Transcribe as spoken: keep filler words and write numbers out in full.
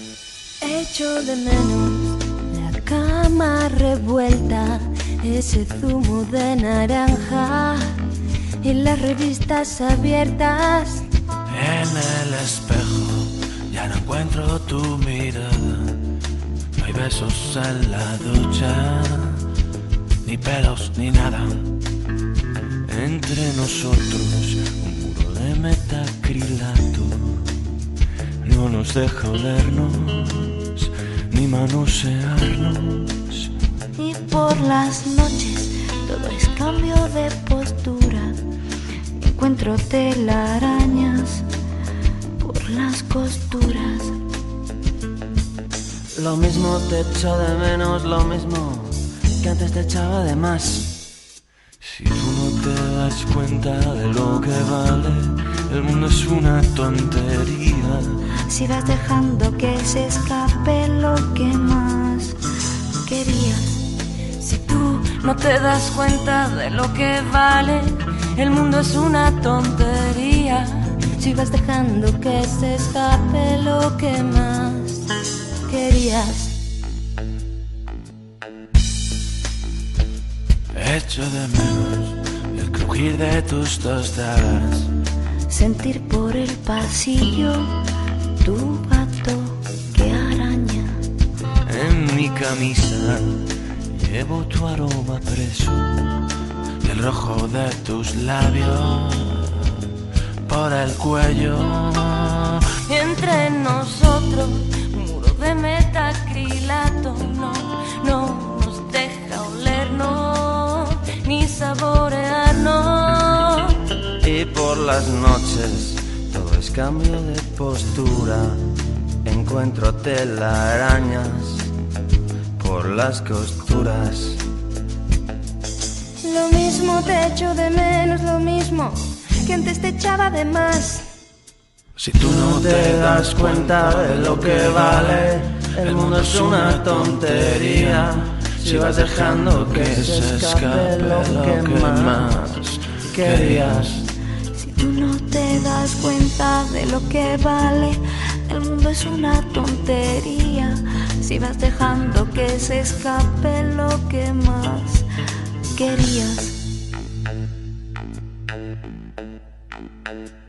Echo de menos la cama revuelta, ese zumo de naranja y las revistas abiertas. En el espejo ya no encuentro tu mirada, no hay besos en la ducha, ni pelos ni nada. Entre nosotros un muro de metacrilato no nos deja olernos ni manosearnos. Y por las noches todo es cambio de postura, encuentro telarañas por las costuras. Lo mismo te echo de menos, lo mismo que antes te echaba de más. Si tú no te das cuenta de lo que vale, el mundo es una tontería. Si vas dejando que se escape lo que más querías. Si tú no te das cuenta de lo que vale, el mundo es una tontería. Si vas dejando que se escape lo que más querías. Echo de menos el crujir de tus tostadas, sentir por el pasillo tu gato que araña. en mi camisa llevo tu aroma preso y el rojo de tus labios por el cuello. Entre nosotros un muro de metacrilato no, no nos deja olernos ni saborearnos. Y por las noches todo es cambio de postura, encuentro telarañas por las costuras. Lo mismo te echo de menos, lo mismo que antes te echaba de más. Si tú no te das cuenta de lo que vale, el mundo es una tontería. Si vas dejando que se escape lo que más querías. Si tú no te das cuenta de lo que vale, el mundo es una tontería. Si vas dejando que se escape lo que más querías.